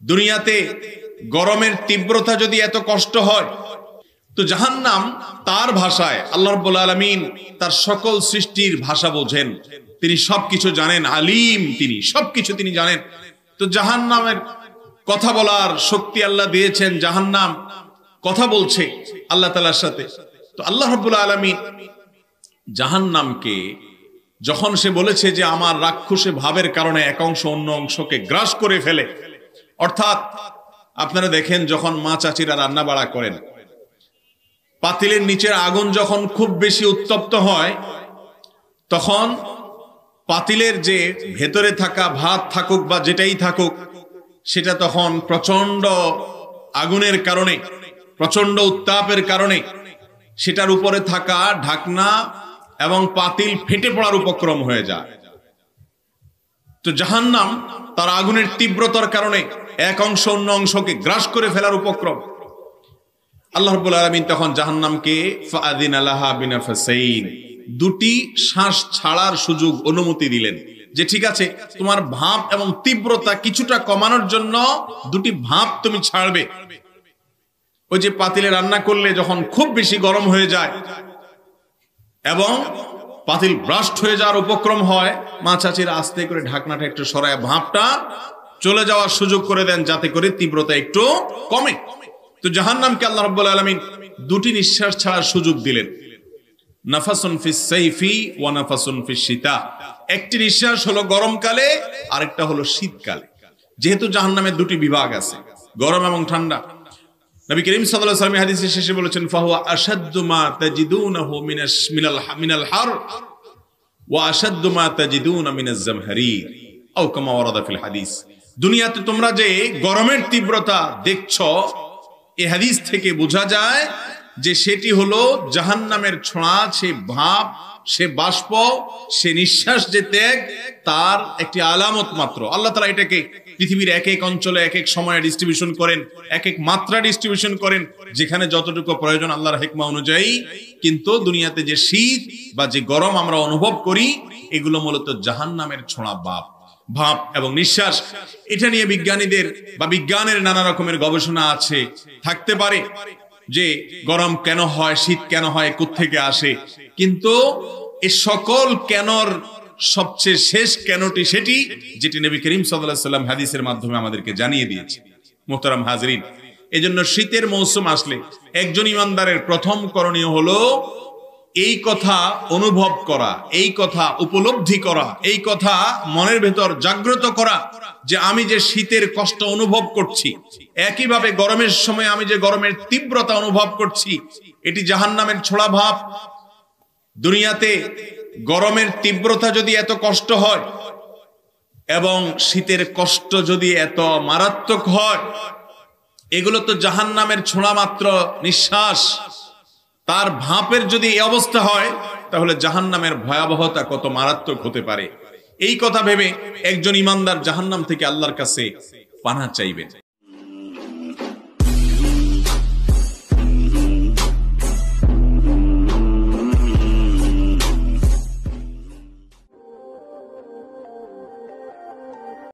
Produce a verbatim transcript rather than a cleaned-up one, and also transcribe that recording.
দুনিয়াতে গরমের তীব্রতা যদি এত কষ্ট হয়, তো জাহান্নাম তার ভাষায়, আল্লাহ রাব্বুল আলামিন তার সকল সৃষ্টির ভাষা বোঝেন, তিনি সবকিছু জানেন, আলিম, তিনি সবকিছু তিনি জানেন। তো জাহান্নামের কথা বলার শক্তি আল্লাহ দিয়েছেন, জাহান্নাম কথা বলছে আল্লাহ তাআলার সাথে। তো আল্লাহ রাব্বুল আলামিন জাহান্নামকে যখন সে বলেছে যে আমার রাক্ষসে ভাবের কারণে এক অংশ অন্য অংশকে গ্রাস করে ফেলে, অর্থাৎ আপনারা দেখেন যখন মা চাচিরা রান্না বাড়া করেন, পাতিলের নিচের আগুন যখন খুব বেশি উত্তপ্ত হয়, তখন পাতিলের যে ভেতরে থাকা ভাত থাকুক বা যেটাই থাকুক, সেটা তখন প্রচন্ড আগুনের কারণে, প্রচন্ড উত্তাপের কারণে সেটার উপরে থাকা ঢাকনা এবং পাতিল ফেটে পড়ার উপক্রম হয়ে যায়। তো জাহান্নাম তার আগুনের তীব্রতার কারণে এক অংশ অন্য অংশকে গ্রাস করে ফেলার উপক্রম। আল্লাহ রাব্বুল আলামিন তখন জাহান্নামকে ফাআযিনা লাহা বিনাফাসাইন, দুটি শ্বাস ছাড়ার সুযোগ, অনুমতি দিলেন যে ঠিক আছে, তোমার ভাব এবং তীব্রতা কিছুটা কমানোর জন্য দুটি ভাব তুমি ছাড়বে। ওই যে পাতিলে রান্না করলে যখন খুব বেশি গরম হয়ে যায় এবং পাতিল ব্রাস্ট হয়ে যাওয়ার উপক্রম হয়, মা চাচিরা আস্তে করে ঢাকনাটা একটু সরায় ভাবটা চলে যাওয়ার সুযোগ করে দেন, যাতে করে তীব্রতা একটু কমে। তো জাহান্নামকে আল্লাহ রাব্বুল আলামিন দুটি নিঃশ্বাস ছাড়ার সুযোগ দিলেন, নাফাসুন ফিস সাইফি ওয়া নাফাসুন ফিস শিতা। একটি নিঃশ্বাস হলো গরমকালে, আরেকটা হলো শীতকালে। যেহেতু জাহান্নামের দুটি বিভাগ আছে, গরম এবং ঠান্ডা, নবী করিম সাল্লাল্লাহু আলাইহি ওয়াসাল্লাম হাদিসের শেষে বলেছেন ফাহুয়া আশাদ্দু মা তাজিদুনাহু মিনাশ মিনাল মিনাল হার ওয়া আশাদ্দু মা তাজিদুনা মিনাজ জামহারির আও কামা ওয়ারাদা ফিল হাদিস। দুনিয়াতে তোমরা যে গরমের তীব্রতা দেখছো, এই হাদিস থেকে বোঝা যায় যে সেটি হলো জাহান্নামের ছোঁয়া, সে ভাব, সে বাষ্প, সে নিঃশ্বাস, যে ত্যাগ, তার একটি আলামত মাত্র। আল্লাহ তাআলা এটাকে পৃথিবীর এক এক অঞ্চলে এক এক সময়ে ডিস্ট্রিবিউশন করেন, এক এক মাত্রা ডিস্ট্রিবিউশন করেন, যেখানে যতটুকু প্রয়োজন আল্লাহর হিকমা অনুযায়ী। কিন্তু দুনিয়াতে যে শীত বা যে গরম আমরা অনুভব করি, এগুলো মূলত জাহান্নামের ছোঁয়া, ভাব ভাব এবং নিঃশ্বাস। এটা নিয়ে বিজ্ঞানীদের বা বিজ্ঞানের নানা রকমের গবেষণা আছে, থাকতে পারে যে গরম কেন হয়, শীত কেন হয়, কোত্থেকে আসে। কিন্তু এই সকল কেনর সবচেয়ে শেষ কেনটি সেটি যেটি নবী করিম সাল্লাল্লাহু আলাইহি ওয়াসাল্লাম হাদিসের মাধ্যমে আমাদেরকে জানিয়ে দিয়েছে। মুহতারাম হাজরিন, এজন্য শীতের মৌসুম আসলে একজন ইমানদারের প্রথম করণীয় হলো এই কথা অনুভব করা, এই কথা উপলব্ধি করা, এই কথা মনের ভেতর জাগ্রত করা যে আমি যে শীতের কষ্ট অনুভব করছি, একইভাবে গরমের সময় আমি যে গরমের তীব্রতা অনুভব করছি, এটি জাহান্নামের ছোঁয়া ভাব। দুনিয়াতে গরমের তীব্রতা যদি এত কষ্ট হয় এবং শীতের কষ্ট যদি এত মারাত্মক হয়, এগুলো তো জাহান্নামের ছোঁয়া মাত্র, নিঃশ্বাস। তার ভাপের যদি এই অবস্থা হয়, তাহলে জাহান্নামের ভয়াবহতা কত মারাত্মক হতে পারে। এই কথা ভেবে একজন ইমানদার জাহান্নাম থেকে আল্লাহর কাছে পানাহ চাইবেন।